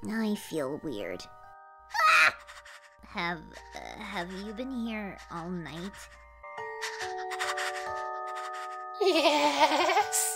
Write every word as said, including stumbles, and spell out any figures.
I feel weird. Have, uh, have you been here all night? Yes.